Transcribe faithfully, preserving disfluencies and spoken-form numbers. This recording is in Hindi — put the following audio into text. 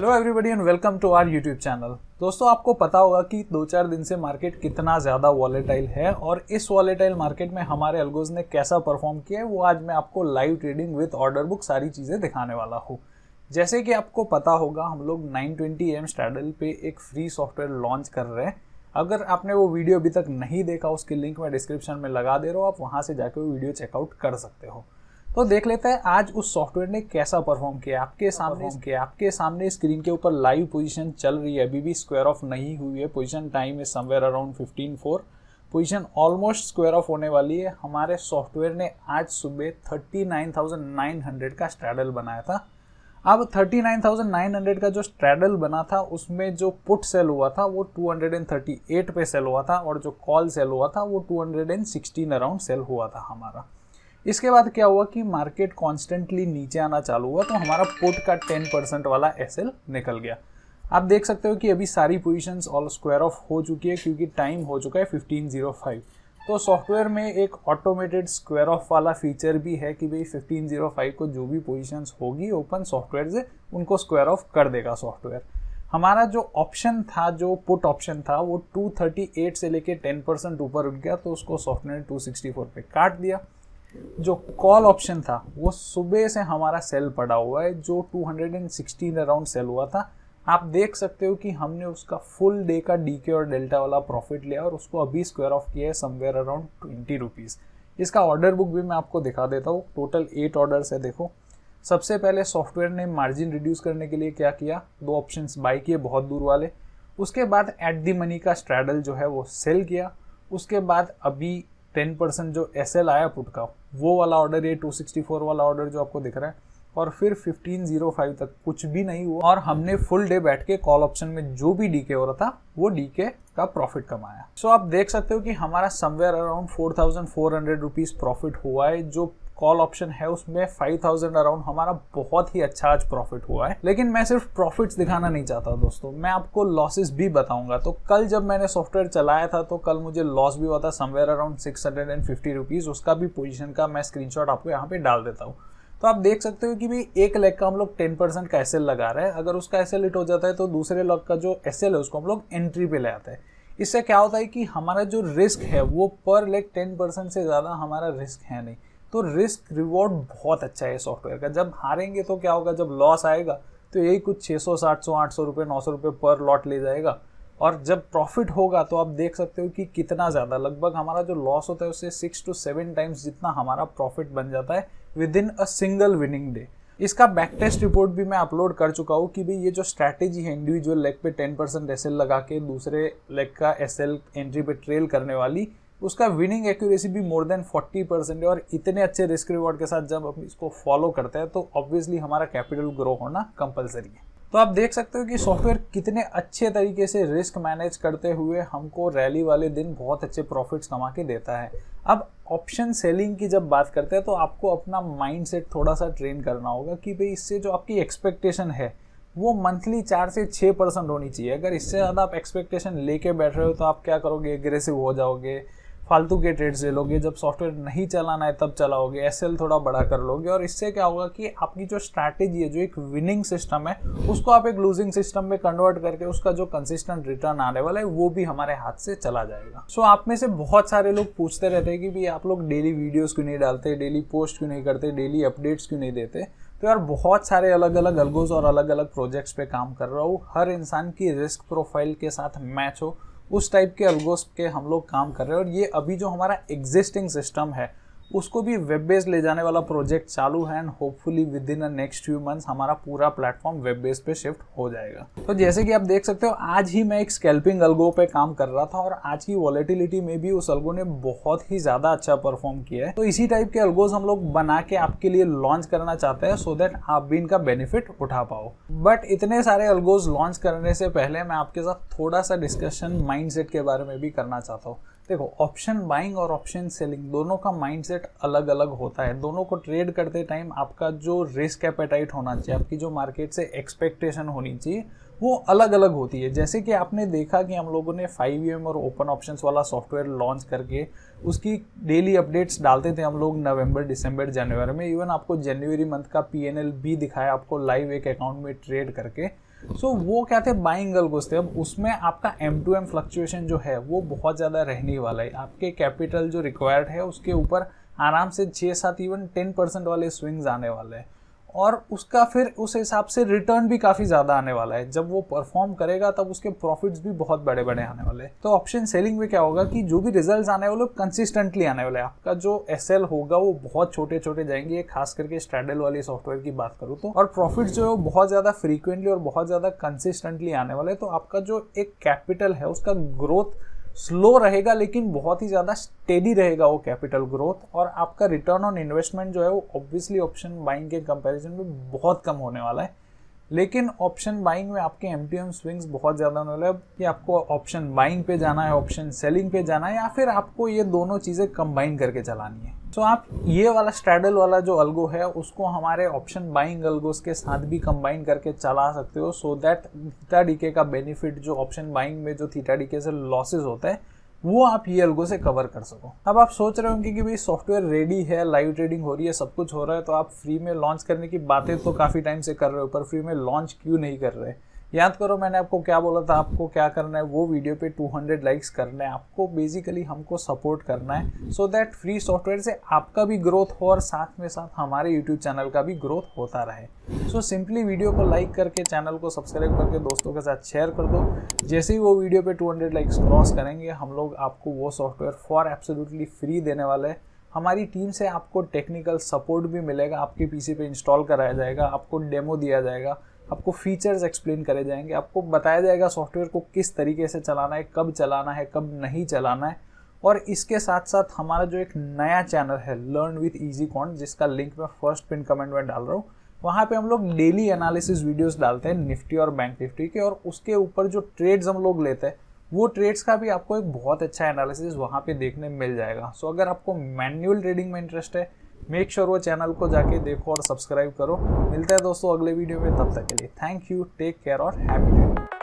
Hello everybody and welcome to our YouTube channel. दोस्तों, आपको पता होगा कि दो चार दिन से मार्केट कितना ज़्यादा वॉलेटाइल है और इस वॉलेटाइल मार्केट में हमारे अल्गोज ने कैसा परफॉर्म किया है वो आज मैं आपको live trading with order book सारी चीज़ें दिखाने वाला हूँ। जैसे कि आपको पता होगा, हम लोग nine twenty A M straddle पे एक फ्री सॉफ्टवेयर लॉन्च कर रहे हैं। अगर आपने वो वीडियो अभी तक नहीं देखा, उसकी लिंक मैं डिस्क्रिप्शन में लगा दे रहा हूँ, आप वहाँ से जाकर वो वीडियो चेकआउट कर सकते हो। तो देख लेते हैं आज उस सॉफ्टवेयर ने कैसा परफॉर्म किया। आपके सामने किया आपके सामने स्क्रीन के ऊपर लाइव पोजीशन चल रही है, अभी भी स्क्वायर ऑफ नहीं हुई है। पोजीशन टाइम है somewhere around fifteen four. Position almost square off होने वाली है। हमारे सॉफ्टवेयर ने आज सुबह thirty nine thousand nine hundred का स्ट्रैडल बनाया था। अब thirty nine thousand nine hundred का जो स्ट्रैडल बना था उसमें जो पुट सेल हुआ था वो टू थर्टी एट पे सेल हुआ था और जो कॉल सेल हुआ था वो टू सिक्सटीन अराउंड सेल हुआ था हमारा। इसके बाद क्या हुआ कि मार्केट कॉन्स्टेंटली नीचे आना चालू हुआ, तो हमारा पुट का टेन परसेंट वाला एसएल निकल गया। आप देख सकते हो कि अभी सारी पोजीशंस ऑल स्क्वायर ऑफ हो चुकी है क्योंकि टाइम हो चुका है फिफ्टीन ज़ीरो फाइव। तो सॉफ्टवेयर में एक ऑटोमेटेड स्क्वायर ऑफ वाला फीचर भी है कि भाई फिफ्टीन ज़ीरो फाइव को जो भी पोजीशंस होगी ओपन सॉफ्टवेयर से उनको स्क्वायर ऑफ कर देगा सॉफ्टवेयर। हमारा जो ऑप्शन था, जो पुट ऑप्शन था, वो टू थर्टी एट से लेके टेन परसेंट ऊपर उठ गया, तो उसको सॉफ्टवेयर ने टू सिक्सटी फोर पे काट दिया। जो कॉल ऑप्शन था वो सुबह से हमारा सेल पड़ा हुआ है, जो टू सिक्सटीन अराउंड सेल हुआ था। आप देख सकते हो कि हमने उसका फुल डे का डीके और डेल्टा वाला प्रॉफिट लिया और उसको अभी स्क्वायर ऑफ किया है समवेयर अराउंड ट्वेंटी रुपीज़। इसका ऑर्डर बुक भी मैं आपको दिखा देता हूँ। टोटल एट ऑर्डर्स है। देखो, सबसे पहले सॉफ्टवेयर ने मार्जिन रिड्यूस करने के लिए क्या किया, दो ऑप्शंस बाय किए बहुत दूर वाले। उसके बाद एट दी मनी का स्ट्रैडल जो है वो सेल किया। उसके बाद अभी टेन परसेंट जो एसएल आया पुट का, वो वाला ऑर्डर, ये टू सिक्सटी फोर वाला ऑर्डर जो आपको दिख रहा है, और फिर फिफ्टीन ज़ीरो फाइव तक कुछ भी नहीं हुआ और हमने फुल डे बैठ के कॉल ऑप्शन में जो भी डीके हो रहा था वो डीके का प्रॉफिट कमाया। सो so, आप देख सकते हो कि हमारा somewhere around four thousand four hundred rupees profit हुआ है। जो कॉल ऑप्शन है उसमें फाइव थाउजेंड अराउंड हमारा बहुत ही अच्छा आज प्रॉफिट हुआ है। लेकिन मैं सिर्फ प्रॉफिट्स दिखाना नहीं चाहता दोस्तों, मैं आपको लॉसेस भी बताऊंगा। तो कल जब मैंने सॉफ्टवेयर चलाया था तो कल मुझे लॉस भी हुआ था somewhere around six hundred and fifty rupees. उसका भी पोजीशन का मैं स्क्रीनशॉट आपको यहाँ पे डाल देता हूँ। तो आप देख सकते हो कि भाई एक लेग का हम लोग टेन परसेंट का एसएल लगा रहे हैं। अगर उसका एसएल हिट हो जाता है तो दूसरे लेग का जो एसएल है उसको हम लोग एंट्री पे ले आते हैं। इससे क्या होता है कि हमारा जो रिस्क है वो पर लेग टेन परसेंट से ज़्यादा हमारा रिस्क है नहीं। तो रिस्क रिवॉर्ड बहुत अच्छा है सॉफ्टवेयर का। जब हारेंगे तो क्या होगा, जब लॉस आएगा तो यही कुछ छः सौ सात सौ आठ सौ रुपये नौ सौ रुपये पर लॉट ले जाएगा, और जब प्रॉफिट होगा तो आप देख सकते हो कि कितना ज़्यादा, लगभग हमारा जो लॉस होता है उससे सिक्स टू सेवन टाइम्स जितना हमारा प्रॉफिट बन जाता है within a single winning day. इसका बैक टेस्ट रिपोर्ट भी मैं अपलोड कर चुका हूँ कि भाई ये जो स्ट्रैटेजी है इंडिविजुअल लेग पे टेन परसेंट एसएल लगा के दूसरे लेग का एसएल एंट्री पे ट्रेल करने वाली, उसका विनिंग एक्यूरेसी भी मोर देन फोर्टी परसेंट है। और इतने अच्छे रिस्क रिवॉर्ड के साथ जब हम इसको फॉलो करते हैं तो ऑब्वियसली हमारा कैपिटल ग्रो होना कंपलसरी है। तो आप देख सकते हो कि सॉफ्टवेयर कितने अच्छे तरीके से रिस्क मैनेज करते हुए हमको रैली वाले दिन बहुत अच्छे प्रॉफिट्स कमा के देता है। अब ऑप्शन सेलिंग की जब बात करते हैं तो आपको अपना माइंड सेट थोड़ा सा ट्रेन करना होगा कि भाई इससे जो आपकी एक्सपेक्टेशन है वो मंथली चार से छः परसेंट होनी चाहिए। अगर इससे ज़्यादा आप एक्सपेक्टेशन लेके बैठ रहे हो तो आप क्या करोगे, एग्रेसिव हो जाओगे, फालतू के ट्रेड्स ले लोगे, जब सॉफ्टवेयर नहीं चलाना है तब चलाओगे, एसएल थोड़ा बड़ा कर लोगे, और इससे क्या होगा कि आपकी जो स्ट्रैटेजी है, जो एक विनिंग सिस्टम है, उसको आप एक लूजिंग सिस्टम में कन्वर्ट करके उसका जो कंसिस्टेंट रिटर्न आने वाला है वो भी हमारे हाथ से चला जाएगा। सो so, आप में से बहुत सारे लोग पूछते रहते हैं कि भाई आप लोग डेली वीडियोज़ क्यों नहीं डालते, डेली पोस्ट क्यों नहीं करते, डेली अपडेट्स क्यों नहीं देते। तो यार बहुत सारे अलग अलग अल्गोज और अलग अलग प्रोजेक्ट्स पे काम कर रहा हूँ। हर इंसान की रिस्क प्रोफाइल के साथ मैच हो उस टाइप के अल्गोस के हम लोग काम कर रहे हैं। और ये अभी जो हमारा एग्जिस्टिंग सिस्टम है उसको भी वेब बेस्ड ले जाने वाला प्रोजेक्ट चालू है, and hopefully within the next few months हमारा पूरा प्लेटफॉर्म वेब बेस्ड पे शिफ्ट हो जाएगा। तो जैसे कि आप देख सकते हो आज ही मैं एक स्कैल्पिंग अल्गो पे काम कर रहा था और आज की वॉलेटिलिटी में भी उस अल्गो ने बहुत ही ज्यादा अच्छा परफॉर्म किया है। तो इसी टाइप के अल्गोज हम लोग बना के आपके लिए लॉन्च करना चाहते हैं सो दैट आप भी इनका बेनिफिट उठा पाओ। बट इतने सारे अल्गोज लॉन्च करने से पहले मैं आपके साथ थोड़ा सा डिस्कशन माइंडसेट के बारे में भी करना चाहता हूँ। देखो, ऑप्शन बाइंग और ऑप्शन सेलिंग दोनों का माइंडसेट अलग अलग होता है। दोनों को ट्रेड करते टाइम आपका जो रिस्क एपेटाइट होना चाहिए, आपकी जो मार्केट से एक्सपेक्टेशन होनी चाहिए वो अलग अलग होती है। जैसे कि आपने देखा कि हम लोगों ने फाइव एम और ओपन ऑप्शंस वाला सॉफ्टवेयर लॉन्च करके उसकी डेली अपडेट्स डालते थे हम लोग नवंबर दिसंबर जनवरी में। इवन आपको जनवरी मंथ का पी एन एल भी दिखाया आपको लाइव एक अकाउंट में ट्रेड करके। सो so, वो क्या थे, बाइंग अल्गोस थे। अब उसमें आपका एम टू एम फ्लक्चुएशन जो है वो बहुत ज़्यादा रहने वाला है। आपके कैपिटल जो रिक्वायर्ड है उसके ऊपर आराम से छः सात इवन टेन परसेंट वाले स्विंग्स आने वाले हैं, और उसका फिर उस हिसाब से रिटर्न भी काफ़ी ज़्यादा आने वाला है। जब वो परफॉर्म करेगा तब उसके प्रॉफिट्स भी बहुत बड़े बड़े आने वाले हैं। तो ऑप्शन सेलिंग में क्या होगा कि जो भी रिजल्ट्स आने वाले कंसिस्टेंटली आने वाले हैं। आपका जो एसएल होगा वो बहुत छोटे छोटे जाएंगे, खास करके स्ट्रैडल वाली सॉफ्टवेयर की बात करूँ तो, और प्रॉफिट्स जो है वो बहुत ज़्यादा फ्रीक्वेंटली और बहुत ज़्यादा कंसिस्टेंटली आने वाले हैं। तो आपका जो एक कैपिटल है उसका ग्रोथ स्लो रहेगा, लेकिन बहुत ही ज़्यादा स्टेडी रहेगा वो कैपिटल ग्रोथ, और आपका रिटर्न ऑन इन्वेस्टमेंट जो है वो ऑब्वियसली ऑप्शन बाइंग के कंपैरिजन में बहुत कम होने वाला है। लेकिन ऑप्शन बाइंग में आपके एमटीएम स्विंग्स बहुत ज़्यादा होने वाले हैं कि आपको ऑप्शन बाइंग पे जाना है, ऑप्शन सेलिंग पे जाना है, या फिर आपको ये दोनों चीज़ें कंबाइन करके चलानी है। तो so, आप ये वाला स्ट्रैडल वाला जो अल्गो है उसको हमारे ऑप्शन बाइंग अल्गोस के साथ भी कंबाइन करके चला सकते हो, सो दैट थीटा डीके का बेनिफिट जो ऑप्शन बाइंग में जो थीटा डीके से लॉसेस होता है वो आप ये अल्गो से कवर कर सको। अब आप सोच रहे होंगे कि भाई सॉफ्टवेयर रेडी है, लाइव ट्रेडिंग हो रही है, सब कुछ हो रहा है, तो आप फ्री में लॉन्च करने की बातें तो काफ़ी टाइम से कर रहे हो, पर फ्री में लॉन्च क्यों नहीं कर रहे? याद करो मैंने आपको क्या बोला था, आपको क्या करना है, वो वीडियो पे दो सौ लाइक्स करना है। आपको बेसिकली हमको सपोर्ट करना है सो दैट फ्री सॉफ्टवेयर से आपका भी ग्रोथ हो और साथ में साथ हमारे यूट्यूब चैनल का भी ग्रोथ होता रहे। सो सिंपली वीडियो को लाइक करके चैनल को सब्सक्राइब करके दोस्तों के साथ शेयर कर दो। जैसे ही वो वीडियो पे दो सौ लाइक्स क्रॉस करेंगे हम लोग आपको वो सॉफ्टवेयर फॉर एब्सोल्युटली फ्री देने वाले हैं। हमारी टीम से आपको टेक्निकल सपोर्ट भी मिलेगा, आपके पीसी पे इंस्टॉल कराया जाएगा, आपको डेमो दिया जाएगा, आपको फीचर्स एक्सप्लेन करे जाएंगे, आपको बताया जाएगा सॉफ्टवेयर को किस तरीके से चलाना है, कब चलाना है, कब नहीं चलाना है। और इसके साथ साथ हमारा जो एक नया चैनल है लर्न विथ इजी क्वांट, जिसका लिंक मैं फर्स्ट पिन कमेंट में डाल रहा हूँ, वहाँ पे हम लोग डेली एनालिसिस वीडियोस डालते हैं निफ्टी और बैंक निफ्टी के, और उसके ऊपर जो ट्रेड्स हम लोग लेते हैं वो ट्रेड्स का भी आपको एक बहुत अच्छा एनालिसिस वहाँ पे देखने मिल जाएगा। सो अगर आपको मैन्युअल ट्रेडिंग में इंटरेस्ट है, मेक श्योर वो चैनल को जाके देखो और सब्सक्राइब करो। मिलते हैं दोस्तों अगले वीडियो में, तब तक के लिए थैंक यू, टेक केयर और हैप्पी ट्रेडिंग।